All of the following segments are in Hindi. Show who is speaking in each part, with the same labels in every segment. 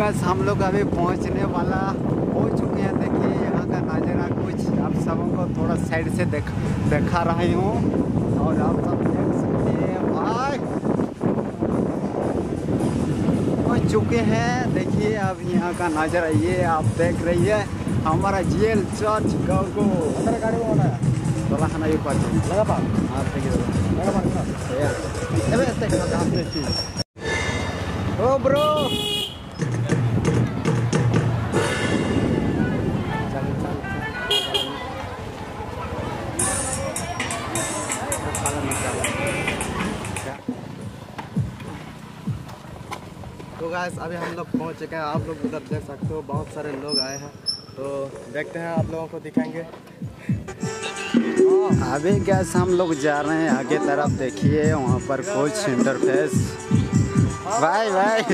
Speaker 1: गाइस हम लोग अभी पहुंचने वाला हो चुके हैं। देखिए यहाँ का नज़ारा कुछ आप सबों को थोड़ा साइड से दिखा रही हूँ और आप सब देख सकते हैं भाई पहुँच चुके हैं। देखिए अब यहाँ का नज़ारा ये आप देख रही है हमारा जेल चर्च गौगो गाड़ी होना है बोला खाना ये पार्टी लगा पा हाँ ठीक है लगा पा ओ ब्रो तो गाइस अभी हम लोग पहुंच चुके हैं। आप लोग उधर देख सकते हो बहुत सारे लोग आए हैं तो देखते हैं आप लोगों को दिखाएंगे। अभी गैस हम लोग जा रहे हैं आगे तरफ। देखिए वहाँ पर कुछ इंटरफेस भाई भाई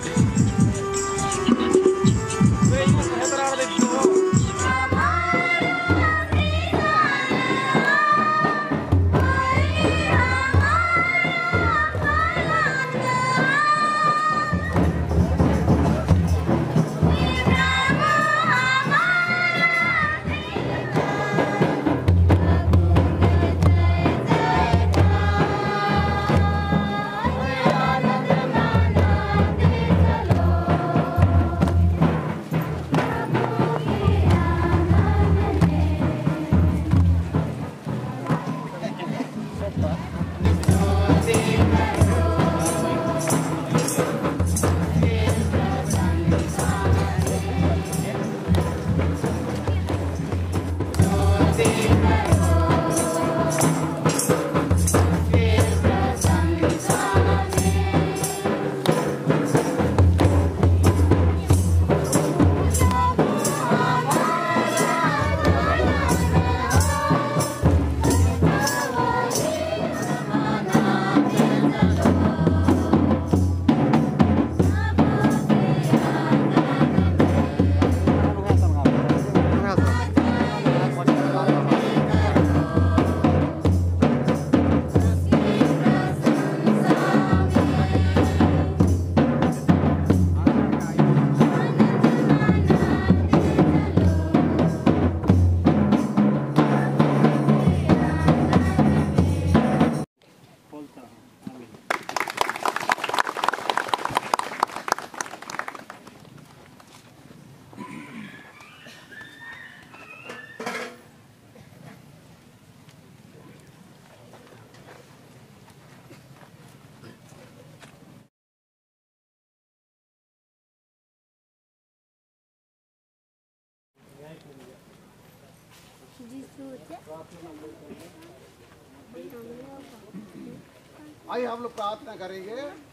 Speaker 2: आइए हम लोग प्रार्थना करेंगे।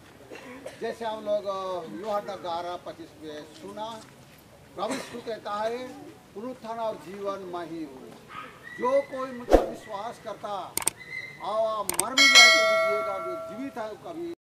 Speaker 2: जैसे हम लोग यूहन्ना 11:25 में सुना, प्रभु यीशु कहता है पुनरुत्थान और जीवन मैं ही हूँ, जो कोई मुझ पर विश्वास करता और मर भी जाए तो भी जिएगा, जो जीवित है कभी